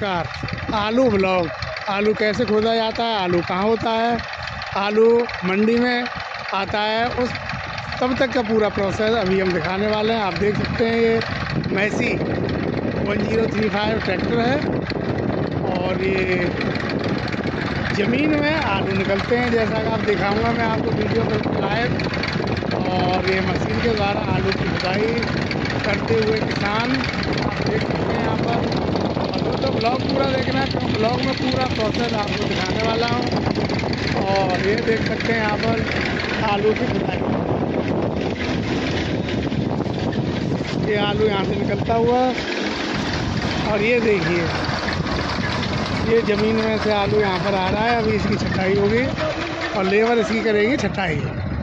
नमस्कार। आलू ब्लॉग। आलू कैसे खोदा जाता है, आलू कहाँ होता है, आलू मंडी में आता है, उस तब तक का पूरा प्रोसेस अभी हम दिखाने वाले हैं। आप देख सकते हैं ये मैसी 1035 ट्रैक्टर है और ये ज़मीन में आलू निकलते हैं, जैसा कि आप दिखाऊंगा मैं आपको वीडियो पर लाइव। और ये मशीन के द्वारा आलू की खुदाई करते हुए किसान आप देख सकते हैं यहाँ पर। और दोस्तों ब्लॉग पूरा देखना है, तो ब्लॉग में पूरा प्रोसेस आपको दिखाने वाला हूँ। और ये देख सकते हैं यहाँ पर आलू की खुदाई, ये आलू यहाँ से निकलता हुआ। और ये देखिए ये ज़मीन में से आलू यहाँ पर आ रहा है, अभी इसकी छटाई होगी और लेबर इसकी करेगी छटाई।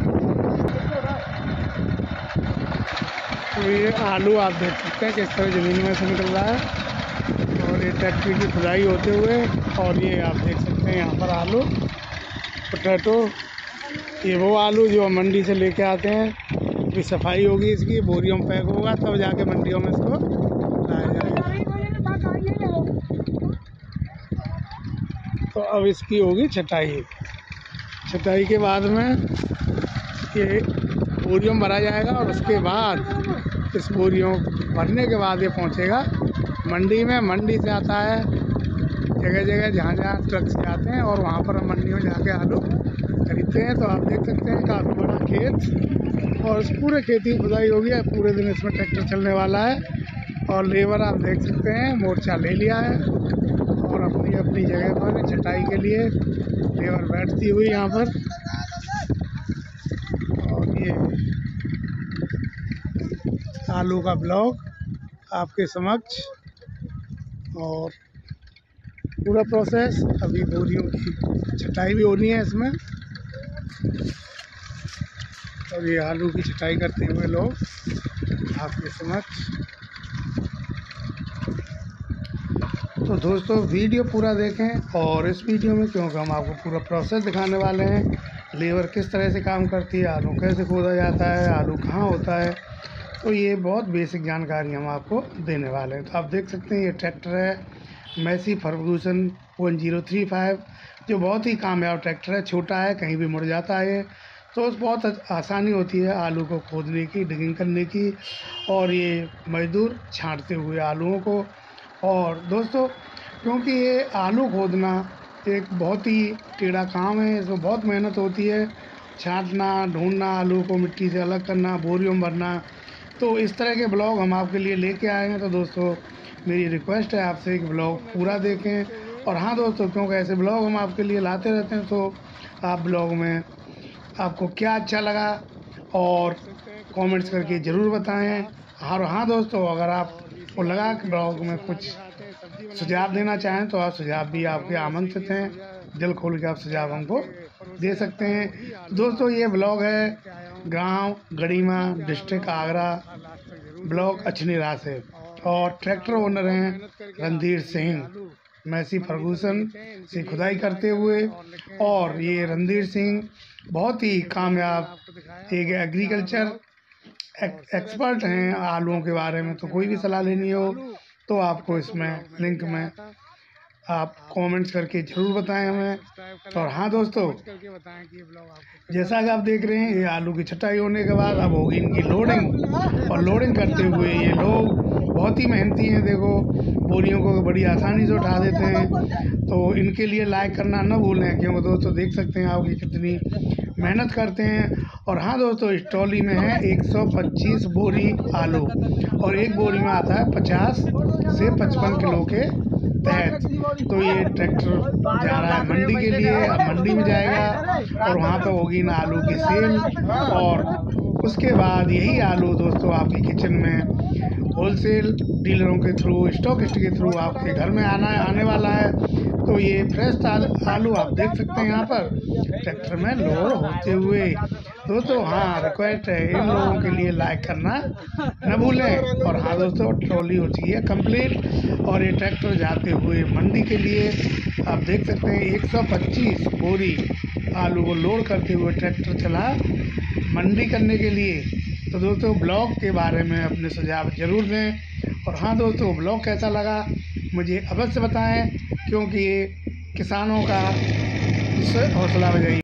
तो ये आलू आप देख सकते हैं किस तरह ज़मीन में से निकल रहा है और ये ट्रैक्टर की खुदाई होते हुए। और ये आप देख सकते हैं यहाँ पर आलू पोटैटो, ये वो आलू जो मंडी से लेके आते हैं, अभी सफाई होगी इसकी, बोरियों में पैक होगा तब जाके मंडियों में इसको लाया जाएगा। तो अब इसकी होगी छटाई, छटाई के बाद में ये बोरियों में भरा जाएगा और उसके बाद इस बोरियों भरने के बाद ये पहुंचेगा मंडी में। मंडी से आता है जगह जगह जहाँ जहाँ ट्रक से आते हैं और वहाँ पर हम मंडी में जाके आलू खरीदते हैं। तो आप देख सकते हैं काफ़ी बड़ा खेत और इस पूरे खेती की खुदाई होगी, पूरे दिन इसमें ट्रैक्टर चलने वाला है। और लेबर आप देख सकते हैं मोर्चा ले लिया है और अपनी अपनी जगह पर छटाई के लिए लेबर बैठती हुई यहाँ पर। और ये आलू का ब्लॉग आपके समक्ष और पूरा प्रोसेस। अभी बोरियों की छटाई भी होनी है इसमें और ये आलू की छटाई करते हुए लोग आपके समक्ष। तो दोस्तों वीडियो पूरा देखें और इस वीडियो में क्योंकि हम आपको पूरा प्रोसेस दिखाने वाले हैं, लेबर किस तरह से काम करती है, आलू कैसे खोदा जाता है, आलू कहाँ होता है, तो ये बहुत बेसिक जानकारी हम आपको देने वाले हैं। तो आप देख सकते हैं ये ट्रैक्टर है मैसी फर्गूसन 1035, जो बहुत ही कामयाब ट्रैक्टर है। छोटा है, कहीं भी मुड़ जाता है ये, तो बहुत आसानी होती है आलू को खोदने की, डिगिंग करने की और ये मजदूर छांटते हुए आलूओं को। और दोस्तों क्योंकि ये आलू खोदना एक बहुत ही टेढ़ा काम है, इसमें बहुत मेहनत होती है, छांटना, ढूंढना, आलू को मिट्टी से अलग करना, बोरियों में भरना। तो इस तरह के ब्लॉग हम आपके लिए लेके आए हैं। तो दोस्तों मेरी रिक्वेस्ट है आपसे कि ब्लॉग पूरा देखें। और हाँ दोस्तों, क्योंकि ऐसे ब्लॉग हम आपके लिए लाते रहते हैं, तो आप ब्लॉग में आपको क्या अच्छा लगा और कमेंट्स करके ज़रूर बताएं। और हाँ दोस्तों, अगर आपको लगा कि ब्लॉग में कुछ सुझाव देना चाहें तो आप सुझाव भी आपके आमंत्रित हैं, दिल खोल के आप सुझाव हमको दे सकते हैं। दोस्तों ये ब्लॉग है गांव गढ़ीमा, डिस्ट्रिक्ट आगरा, ब्लॉक अछनीरा से। और ट्रैक्टर ओनर हैं रणधीर सिंह, मैसी फर्गूसन से खुदाई करते हुए। और ये रणधीर सिंह बहुत ही कामयाब एक एग्रीकल्चर एक्सपर्ट हैं आलूओं के बारे में। तो कोई भी सलाह लेनी हो तो आपको इसमें लिंक में आप कमेंट्स करके ज़रूर बताएं हमें। और हाँ दोस्तों, जैसा कि आप देख रहे हैं ये आलू की छटाई होने के बाद अब होगी इनकी लोडिंग। और लोडिंग करते हुए ये लोग बहुत ही मेहनती हैं, देखो बोरियों को बड़ी आसानी से उठा देते हैं। तो इनके लिए लाइक करना न भूलें, क्योंकि दोस्तों देख सकते हैं आप ये कितनी मेहनत करते हैं। और हाँ दोस्तों, इस ट्रॉली में है 125 बोरी आलू और एक बोरी में आता है 50 से 55 किलो के तहत। तो ये ट्रैक्टर जा रहा है मंडी के लिए, अब मंडी में जाएगा और वहाँ पर होगी ना आलू की सेल। और उसके बाद यही आलू दोस्तों आपकी किचन में होलसेल डीलरों के थ्रू, स्टॉकिस्ट के थ्रू आपके घर में आने वाला है। तो ये फ्रेश आलू आप देख सकते हैं यहाँ पर ट्रैक्टर में लोड होते हुए। दोस्तों हाँ रिक्वेस्ट है इन लोगों के लिए लाइक करना न भूलें। और हाँ दोस्तों, ट्रॉली हो चुकी है कंप्लीट और ये ट्रैक्टर जाते हुए मंडी के लिए आप देख सकते हैं 125 बोरी आलू को लोड करते हुए ट्रैक्टर चला मंडी करने के लिए। तो दोस्तों ब्लॉग के बारे में अपने सुझाव ज़रूर दें। और हाँ दोस्तों, ब्लॉग कैसा लगा मुझे अवश्य बताएं, क्योंकि ये किसानों का इससे हौसला अफजाई